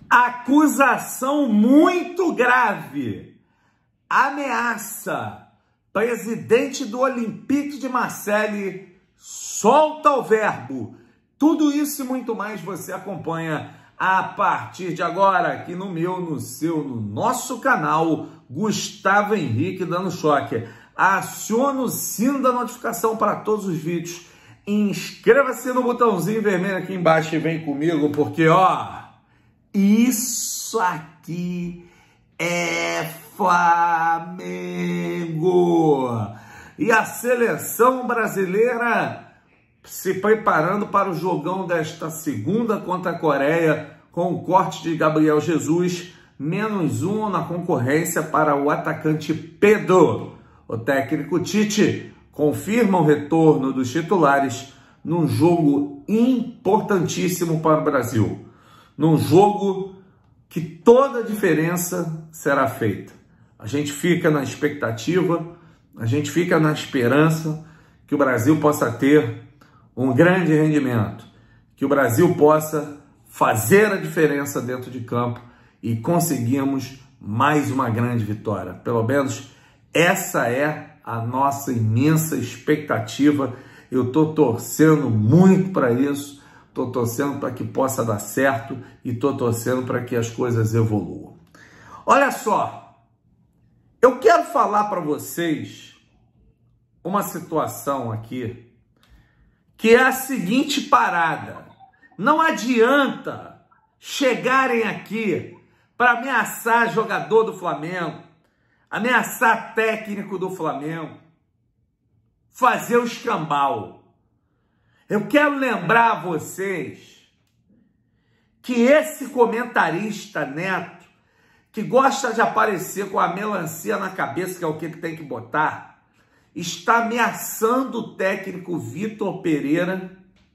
Acusação muito grave. Ameaça. Presidente do Olympique de Marseille solta o verbo. Tudo isso e muito mais você acompanha a partir de agora aqui no meu, no seu, no nosso canal Gustavo Henrique Dando Choque. Acione o sino da notificação para todos os vídeos. Inscreva-se no botãozinho vermelho aqui embaixo e vem comigo, porque ó, isso aqui é Flamengo. E a seleção brasileira se preparando para o jogão desta segunda contra a Coreia, com o corte de Gabriel Jesus, -1 na concorrência para o atacante Pedro. O técnico Tite confirma o retorno dos titulares num jogo importantíssimo para o Brasil. Num jogo que toda a diferença será feita. A gente fica na expectativa, a gente fica na esperança que o Brasil possa ter um grande rendimento, que o Brasil possa fazer a diferença dentro de campo e conseguimos mais uma grande vitória. Pelo menos essa é a nossa imensa expectativa. Eu estou torcendo muito para isso, estou torcendo para que possa dar certo e estou torcendo para que as coisas evoluam. Olha só, eu quero falar para vocês uma situação aqui que é a seguinte parada. Não adianta chegarem aqui para ameaçar jogador do Flamengo, ameaçar técnico do Flamengo, fazer o escambau. Eu quero lembrar a vocês que esse comentarista Neto, que gosta de aparecer com a melancia na cabeça, que é o que tem que botar, está ameaçando o técnico Vitor Pereira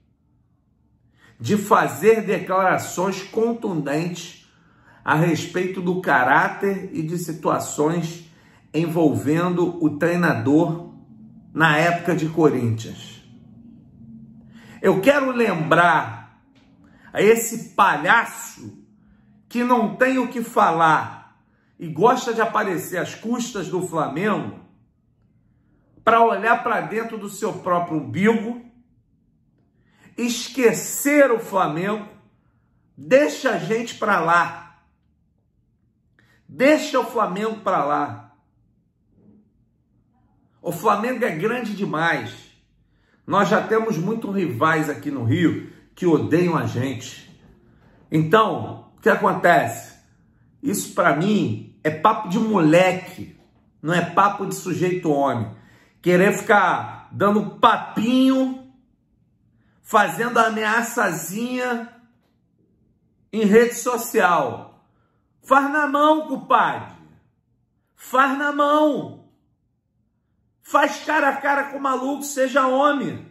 de fazer declarações contundentes a respeito do caráter e de situações envolvendo o treinador na época de Corinthians. Eu quero lembrar a esse palhaço que não tem o que falar e gosta de aparecer às custas do Flamengo para olhar para dentro do seu próprio umbigo, esquecer o Flamengo, deixa a gente para lá. Deixa o Flamengo para lá. O Flamengo é grande demais. Nós já temos muitos rivais aqui no Rio que odeiam a gente. Então, o que acontece? Isso para mim é papo de moleque, não é papo de sujeito homem. Querer ficar dando papinho, fazendo ameaçazinha em rede social. Faz na mão, compadre. Faz na mão. Faz cara a cara com o maluco, seja homem.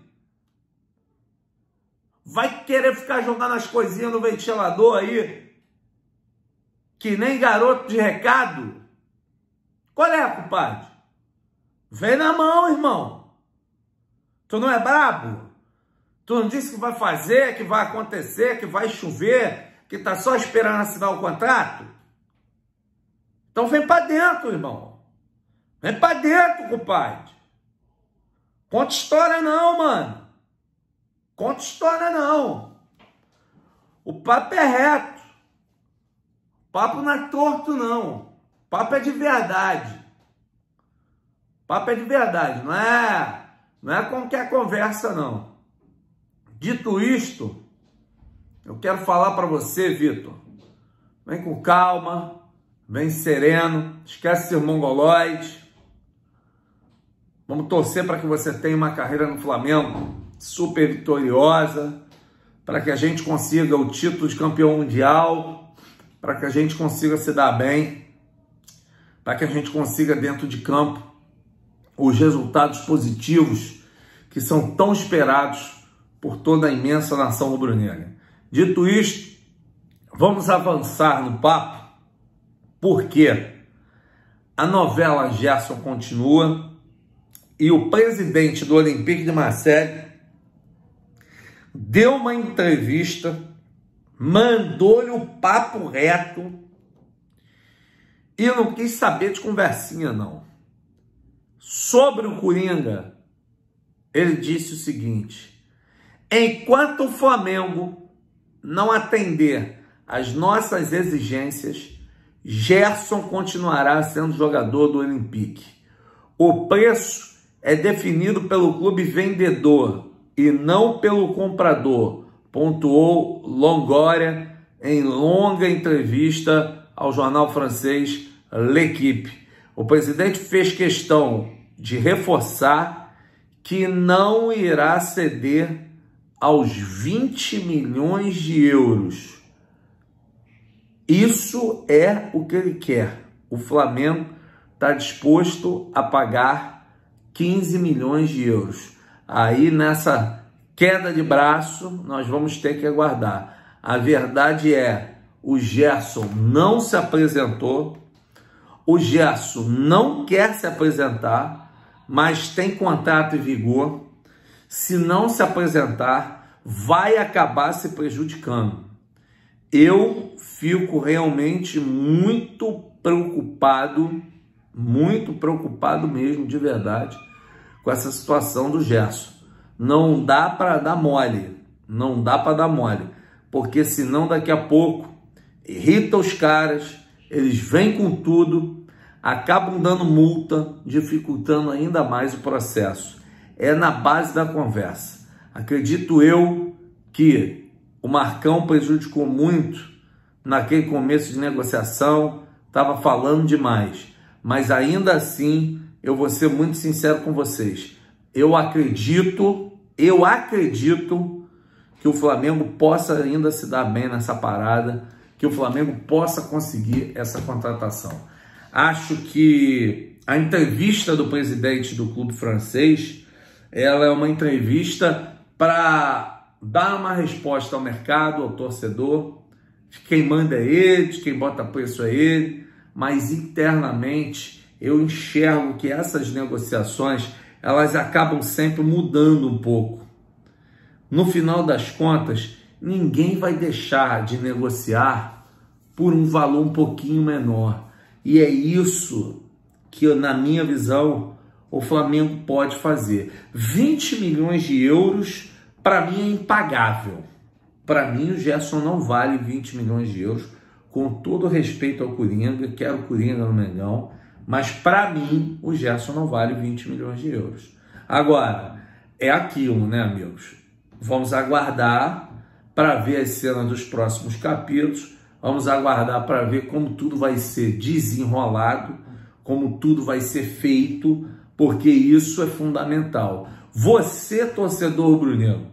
Vai querer ficar jogando as coisinhas no ventilador aí, que nem garoto de recado? Qual é, compadre? Vem na mão, irmão. Tu não é brabo? Tu não disse que vai fazer, que vai acontecer, que vai chover, que tá só esperando assinar o contrato? Então vem pra dentro, irmão. Vem pra dentro, compadre. Conta história não, mano. Conta história não. O papo é reto. O papo não é torto, não. O papo é de verdade. O papo é de verdade, não é qualquer conversa, não. Dito isto, eu quero falar para você, Vitor. Vem com calma, vem sereno, esquece ser mongoloide. Vamos torcer para que você tenha uma carreira no Flamengo super vitoriosa, para que a gente consiga o título de campeão mundial, para que a gente consiga se dar bem, para que a gente consiga dentro de campo os resultados positivos que são tão esperados por toda a imensa nação rubro-negra. Dito isto, vamos avançar no papo, porque a novela Gerson continua e o presidente do Olympique de Marseille deu uma entrevista mandou-lhe o papo reto e não quis saber de conversinha, não. Sobre o Coringa, ele disse o seguinte: enquanto o Flamengo não atender às nossas exigências, Gerson continuará sendo jogador do Olympique. O preço é definido pelo clube vendedor e não pelo comprador, pontuou Longoria em longa entrevista ao jornal francês L'Équipe. O presidente fez questão de reforçar que não irá ceder aos 20 milhões de euros. Isso é o que ele quer. O Flamengo está disposto a pagar 15 milhões de euros. Aí, nessa queda de braço, nós vamos ter que aguardar. A verdade é, o Gerson não se apresentou, o Gerson não quer se apresentar, mas tem contrato em vigor. Se não se apresentar, vai acabar se prejudicando. Eu fico realmente muito preocupado mesmo, de verdade, com essa situação do Gerson. Não dá para dar mole, porque senão daqui a pouco irrita os caras, eles vêm com tudo, acabam dando multa, dificultando ainda mais o processo. É na base da conversa. Acredito eu que o Marcão prejudicou muito naquele começo de negociação, estava falando demais, mas ainda assim eu vou ser muito sincero com vocês. Eu acredito que o Flamengo possa ainda se dar bem nessa parada, que o Flamengo possa conseguir essa contratação. Acho que a entrevista do presidente do clube francês, ela é uma entrevista para dar uma resposta ao mercado, ao torcedor, de quem manda é ele, de quem bota preço é ele, mas internamente eu enxergo que essas negociações, elas acabam sempre mudando um pouco. No final das contas, ninguém vai deixar de negociar por um valor um pouquinho menor. E é isso que, na minha visão, o Flamengo pode fazer. 20 milhões de euros, para mim, é impagável. Para mim, o Gerson não vale 20 milhões de euros, com todo respeito ao Coringa, quero o Coringa no Mengão, mas para mim, o Gerson não vale 20 milhões de euros. Agora, é aquilo, né, amigos? Vamos aguardar para ver as cenas dos próximos capítulos, vamos aguardar para ver como tudo vai ser desenrolado, como tudo vai ser feito, porque isso é fundamental. Você, torcedor rubro-negro,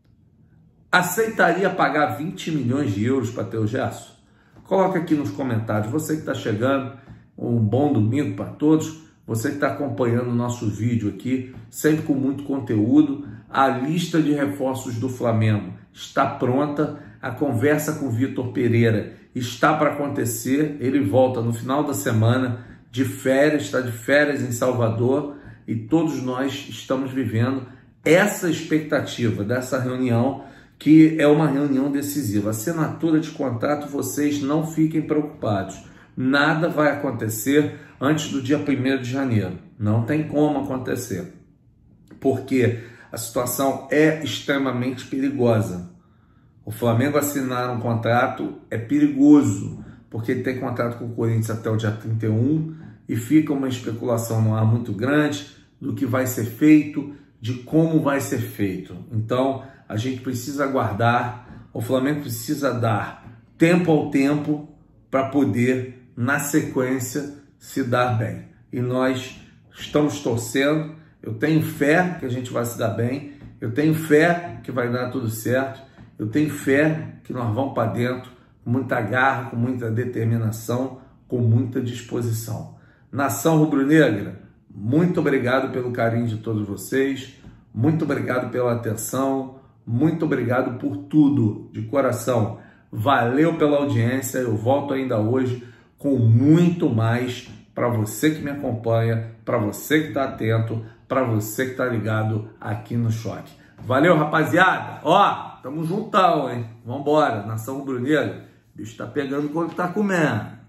aceitaria pagar 20 milhões de euros para ter o Gerson? Coloca aqui nos comentários. Você que está chegando, um bom domingo para todos. Você que está acompanhando o nosso vídeo aqui, sempre com muito conteúdo. A lista de reforços do Flamengo está pronta. A conversa com o Vitor Pereira está para acontecer. Ele volta no final da semana de férias, está de férias em Salvador. E todos nós estamos vivendo essa expectativa dessa reunião, que é uma reunião decisiva. Assinatura de contrato, vocês não fiquem preocupados. Nada vai acontecer antes do dia 1º de janeiro. Não tem como acontecer. Porque a situação é extremamente perigosa. O Flamengo assinar um contrato é perigoso, porque ele tem contrato com o Corinthians até o dia 31 e fica uma especulação no ar muito grande do que vai ser feito, de como vai ser feito. Então, a gente precisa aguardar, o Flamengo precisa dar tempo ao tempo para poder, na sequência, se dar bem. E nós estamos torcendo, eu tenho fé que a gente vai se dar bem, eu tenho fé que vai dar tudo certo, eu tenho fé que nós vamos para dentro com muita garra, com muita determinação, com muita disposição. Nação rubro-negra, muito obrigado pelo carinho de todos vocês, muito obrigado pela atenção, muito obrigado por tudo, de coração. Valeu pela audiência, eu volto ainda hoje com muito mais para você que me acompanha, para você que está atento, para você que está ligado aqui no Choque. Valeu, rapaziada! Ó! Tamo juntão, hein? Vambora, nação rubro-negra. O bicho tá pegando quando tá comendo.